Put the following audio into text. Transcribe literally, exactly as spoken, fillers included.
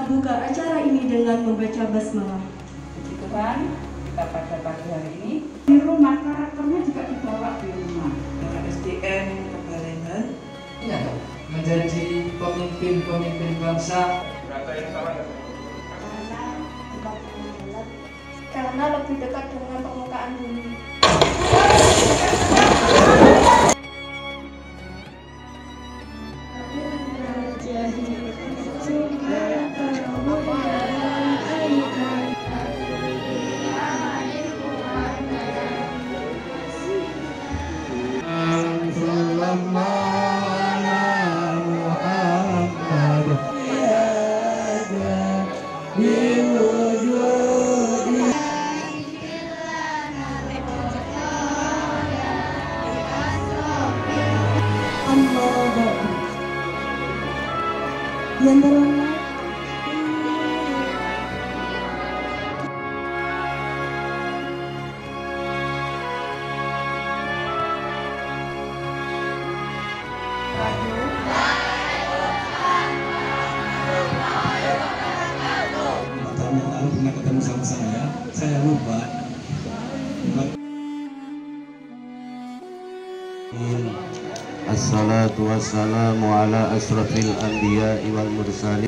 buka acara ini dengan membaca basmalah. Puji Tuhan, kita pada pagi hari ini di rumah, karakternya juga dibawa di rumah. Dengan S D M Kebalengan ya, menjadi pemimpin-pemimpin bangsa. Karena lebih dekat dengan permukaan bumi. Yang terhormat tahun yang lalu pernah ketemu sama saya, saya lupa. Assalatu wassalamu ala asrafil anbiya'i wal mursalin